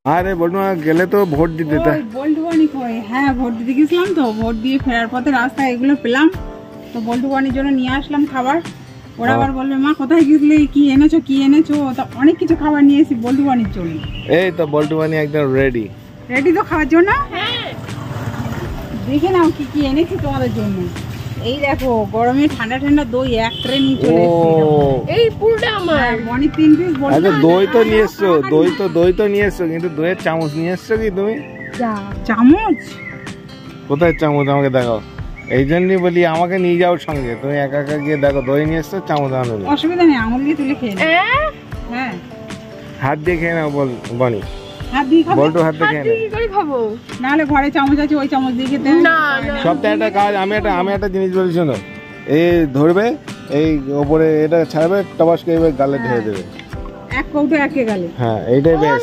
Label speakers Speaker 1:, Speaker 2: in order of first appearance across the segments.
Speaker 1: আরে বলটু গেলে তো ভোট দিতে।
Speaker 2: বল্টু বানি কই? হ্যাঁ ভোট দিতে গেছিলাম তো, ভোট দিয়ে ফেরার পথে রাস্তায় এগুলো পেলাম, তো বল্টু বানির জন্য নিয়ে আসলাম খাবার। ওরা আবার বলবে মা কোথায় গেছিলে, কি এনেছো কি এনেছো, তো অনেক কিছু খাবার নিয়ে এসেছি বল্টু বানির জন্য। এই
Speaker 1: তো বল্টু বানি একদম রেডি
Speaker 2: তো খাওয়ার জন্য। দেখে নাও কি কি এনেছি তোমাদের জন্য। এই দেখো গরমে ঠান্ডা ঠান্ডা দই এক ট্রে নিয়ে চলে এসেছি। এই পুরোটা আমার বনি 3 পিস বলছো।
Speaker 1: আচ্ছা দই তো নিয়ে এসছো, দই তো নিয়ে এসছো, কিন্তু দইয়ের চামচ নিয়ে এসছো কি তুমি?
Speaker 2: চামচ
Speaker 1: কোথায় চামচ আমাকে দেখাও। এই জন্যই বলি আমাকে নিয়ে যাও সঙ্গে, তুমি একা একা গিয়ে দেখো দই নিয়ে এসছো চামচ আনো।
Speaker 2: অসুবিধা নেই, আঙুল দিয়ে তুলে খেয়ে নাও। হ্যাঁ হাত দিয়ে খেয়ে নাও বনি। হাত দিয়ে খাবো? বল্টু হাত দিয়ে খেয়ে খাবো, নাহলে ঘরে চামচ আছে ওই চামচ দিয়ে খেতে। না
Speaker 1: সবটা একটা কাজ, আমি একটা জিনিস বলি শোনো। এই ধরবে, এই ওপরে এটা ছাড়বে, টবাস করে গালে ঢেলে দেবে,
Speaker 2: এক কৌটো একে গালে।
Speaker 1: হ্যাঁ এইটাই বেস্ট।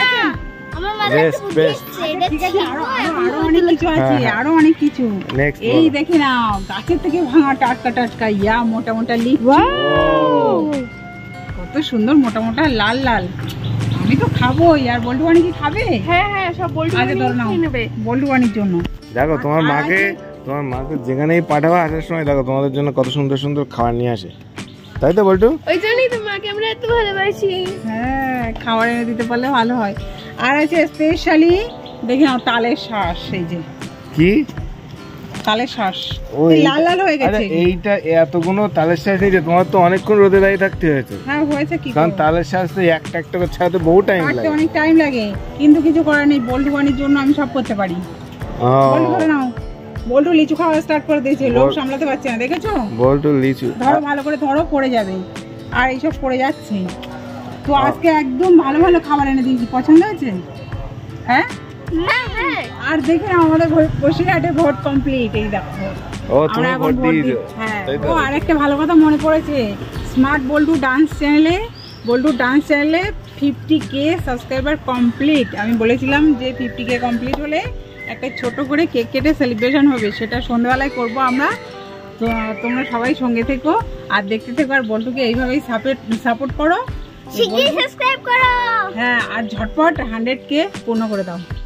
Speaker 2: আরো অনেক কিছু। এই দেখে নাও গাছের থেকে ভাঙা টাটকা টাটকা ইয়া মোটা মোটা লিচ, কত সুন্দর মোটা মোটা লাল লাল। আমি তো খাবো, আর বল্টু বানি কি খাবে? হ্যাঁ হ্যাঁ সব বল্টু বানি নেবে বল্টু বানির জন্য।
Speaker 1: দেখো তোমার মাকে যেখানেই পাঠাবা আসার সময় দেখো তোমাদের জন্য কত সুন্দর সুন্দর খাবার নিয়ে আসে, তাই তো বল্টু?
Speaker 3: ওই জন্যই তো মাকে আমরা এত ভালোবাসি।
Speaker 2: হ্যাঁ খাবার এনে দিতে পারলে ভালো হয়। আর আছে স্পেশালি দেখে নাও তালের শ্বাস। এই যে
Speaker 1: কি
Speaker 2: তালের শ্বাস লাল লাল হয়ে গেছে।
Speaker 1: এইটা এতগুলো তালের শ্বাস নিয়ে তোমার তো অনেকক্ষণ রোদে দাঁড়িয়ে থাকতে হয়েছে।
Speaker 2: হ্যাঁ হয়েছে কি,
Speaker 1: কারণ তালের শ্বাস তো একটা একটা করে ছাড়াতে বহু টাইম লাগে,
Speaker 2: অনেক টাইম লাগে, কিন্তু কিছু করার নেই। বল্টু বানির জন্য আমি সব করতে পারি। বল্টু করে নাও। বল্টু লিচু খাওয়া স্টার্ট করে দিয়েছে, লোক সামলাতে পারছে না, দেখেছো?
Speaker 1: বল্টু লিচু
Speaker 2: ধরো ভালো করে ধরো, পড়ে যাবে। আর এইসব পড়ে যাচ্ছে। তো আজকে একদম ভালো ভালো খাবার এনে দিয়েছি, পছন্দ হয়েছে? হ্যাঁ আর দেখে নাও আমাদের বসিরহাটে ভোট কমপ্লিট। এই দেখো আর একটা ভালো কথা মনে পড়েছে, স্মার্ট বল্টু ডান্স চ্যানেলে 50K সাবস্ক্রাইবার কমপ্লিট। আমি বলেছিলাম যে 50K কমপ্লিট হলে একটা ছোট করে কেক কেটে সেলিব্রেশন হবে, সেটা সন্ধ্যাবেলায় করবো আমরা। তো তোমরা সবাই সঙ্গে থেকো আর দেখতে থেকো, আর বল্টুকে এইভাবেই সাপোর্ট করো,
Speaker 3: সাবস্ক্রাইব করো।
Speaker 2: হ্যাঁ আর ঝটপট 100K পূর্ণ করে দাও।